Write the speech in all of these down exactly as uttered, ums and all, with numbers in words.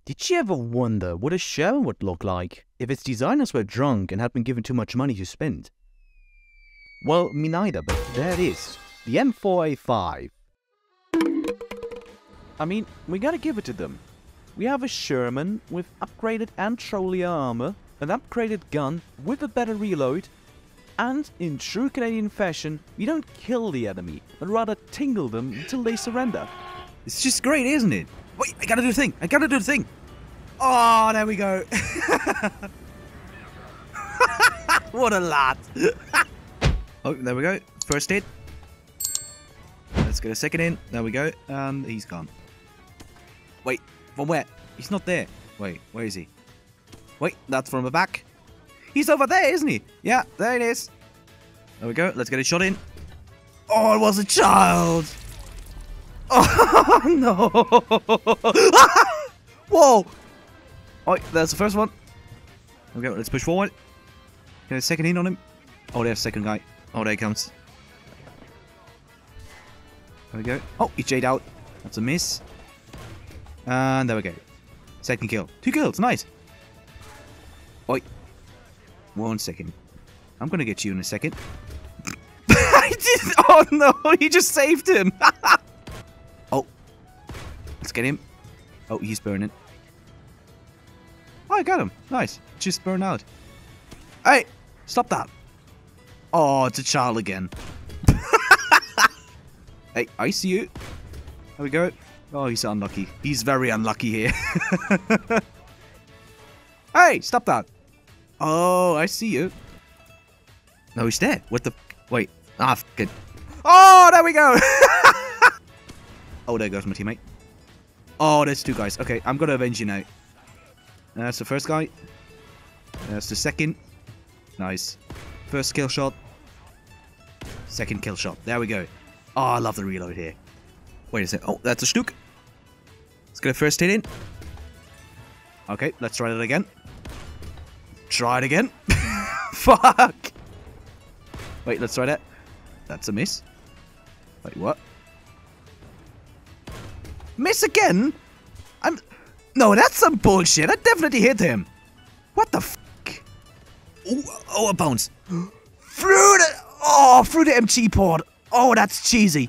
Did you ever wonder what a Sherman would look like if its designers were drunk and had been given too much money to spend? Well, me neither, but there it is. The M four A five. I mean, we gotta give it to them. We have a Sherman with upgraded and-trolly armor, an upgraded gun with a better reload, and in true Canadian fashion, we don't kill the enemy, but rather tingle them until they surrender. It's just great, isn't it? Wait, I gotta do the thing. I gotta do the thing. Oh, there we go. What a lad. Oh, there we go. First hit. Let's get a second in. There we go. And he's gone. Wait, from where? He's not there. Wait, where is he? Wait, that's from the back. He's over there, isn't he? Yeah, there it is. There we go. Let's get a shot in. Oh, it was a child. Oh, no. Whoa. Oh, there's the first one. Okay, let's push forward. Get a second in on him. Oh, there's the second guy. Oh, there he comes. There we go. Oh, he jade out. That's a miss. And there we go. Second kill. Two kills. Nice. Oi. One second. I'm gonna get you in a second. I did. Oh no! He just saved him. Oh. Let's get him. Oh, he's burning. Oh, I got him. Nice. Just burn out. Hey! Stop that. Oh, it's a child again. Hey, I see you. There we go. Oh, he's unlucky. He's very unlucky here. Hey, stop that. Oh, I see you. No, he's dead. What the... Wait. Ah, f it. Oh, there we go. Oh, there goes my teammate. Oh, there's two guys. Okay, I'm gonna avenge you now. That's the first guy. That's the second. Nice. First kill shot. Second kill shot. There we go. Oh, I love the reload here. Wait a second. Oh, that's a Snook. Let's get a first hit in. Okay, let's try that again. Try it again. Fuck. Wait, let's try that. That's a miss. Wait, what? Miss again? I'm... No, that's some bullshit. I definitely hit him. What the fuck? Oh, oh, a bounce. Through the... Oh, through the M G port. Oh, that's cheesy.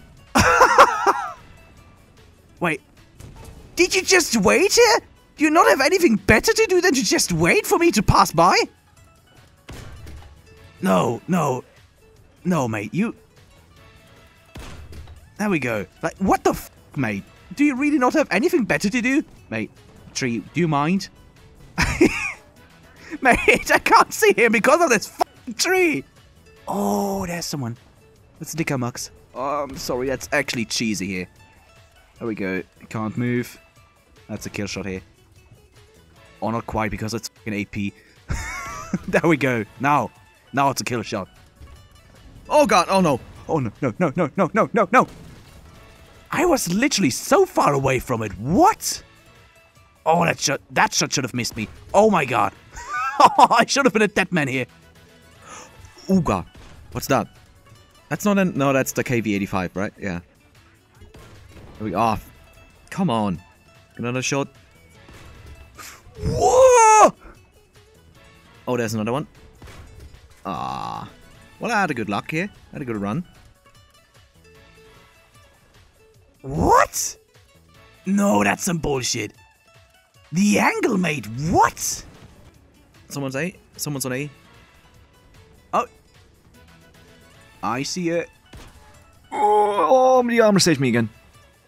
Wait. Did you just wait here? Do you not have anything better to do than to just wait for me to pass by? No, no. No, mate, you... There we go. Like, what the f***, mate? Do you really not have anything better to do? Mate, Tree, do you mind? Mate, I can't see him because of this f***ing tree. Oh, there's someone. That's Dicker Mux. Oh, I'm sorry, that's actually cheesy here. There we go. Can't move. That's a kill shot here. Oh, not quite because it's f***ing A P. There we go. Now. Now it's a kill shot. Oh god, oh no. Oh no, no, no, no, no, no, no, no. I was literally so far away from it. What? Oh, that shot, that shot should have missed me. Oh my god. I should have been a dead man here. Oh god. What's that? That's not an... No, that's the K V eighty-five, right? Yeah. There we go. Oh, come on. Another shot. Whoa! Oh, there's another one. Ah. Well, I had a good luck here. I had a good run. What? No, that's some bullshit. The angle, mate. What? Someone's A. Someone's on A. Oh. I see it. Oh, oh the armor saved me again.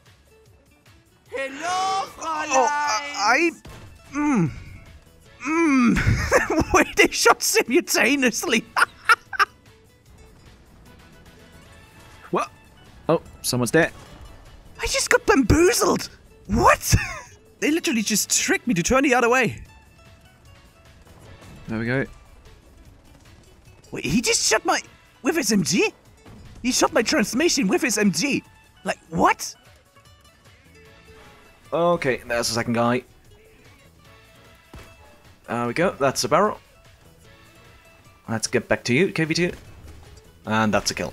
Hello, Fräulein! Oh, I... Mmm. Mmm. Wait, they shot simultaneously. What? Oh, someone's there. I just got bamboozled. What? They literally just tricked me to turn the other way. There we go. Wait, he just shot my... With his M G? He shot my transmission with his M G. Like, what? Okay, there's the second guy. There we go, that's a barrel. Let's get back to you, K V two. And that's a kill.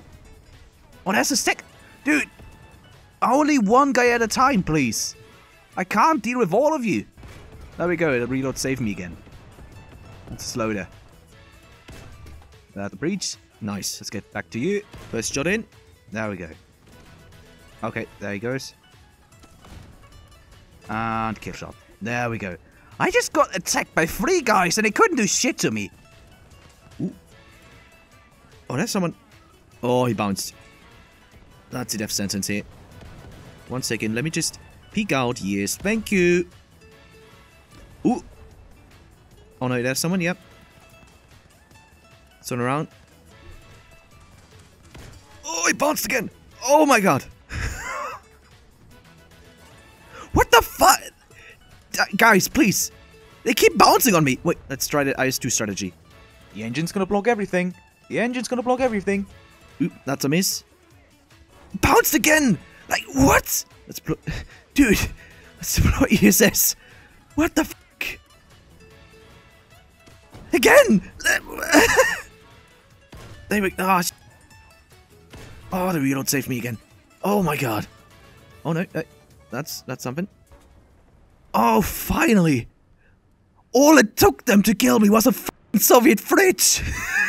Oh, that's a stick! Dude! Only one guy at a time, please. I can't deal with all of you. There we go. The reload saved me again. Let's slow there. That the breach. Nice. Let's get back to you. First shot in. There we go. Okay, there he goes. And kill shot. There we go. I just got attacked by three guys and they couldn't do shit to me. Ooh. Oh, there's someone. Oh, he bounced. That's a death sentence here. One second. Let me just peek out. Yes, thank you. Ooh. Oh no, there's someone. Yep. Turn around. Oh, he bounced again. Oh my god. What the fuck? Uh, guys, please. They keep bouncing on me. Wait, let's try the I S two strategy. The engine's gonna block everything. The engine's gonna block everything. Ooh, that's a miss. Bounced again! Like, what? Let's blow... Dude, let's blow E S S. What the fuck? Again! There we go. Oh, oh, the reload saved me again. Oh my god. Oh no, uh, that's that's something. Oh, finally! All it took them to kill me was a f***ing Soviet fridge!